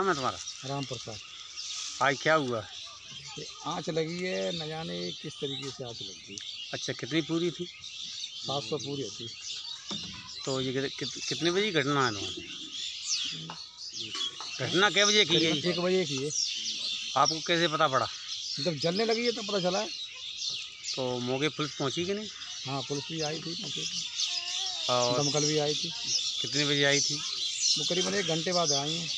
नाम है तुम्हारा? राम प्रसाद। आज क्या हुआ? आँच लगी है, न जाने किस तरीके से आँच लगी। अच्छा, कितनी पूरी थी? 700 पूरी होती। तो ये कितने बजे की घटना है तुम्हारी? घटना कै बजे की है? 1 बजे की है। आपको कैसे पता पड़ा? जब जलने लगी है तब पता चला है। तो मौके पुलिस पहुंची कि नहीं? हाँ, पुलिस भी आई थी मौके पे। और दमकल भी आई थी। कितने बजे आई थी? वो करीबन 1 घंटे बाद आई हैं।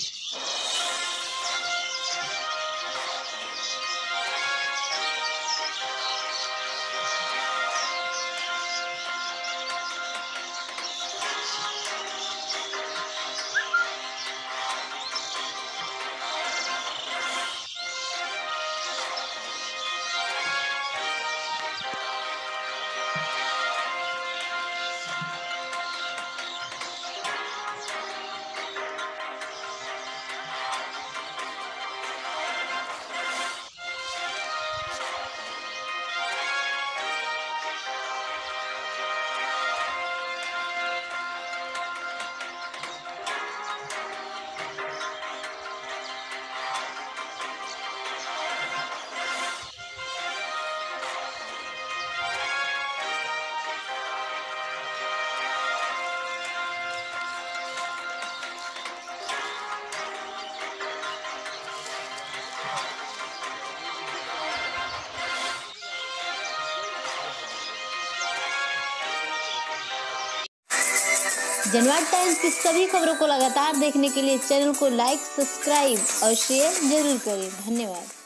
जनवाद टाइम्स की सभी खबरों को लगातार देखने के लिए चैनल को लाइक, सब्सक्राइब और शेयर जरूर करें। धन्यवाद।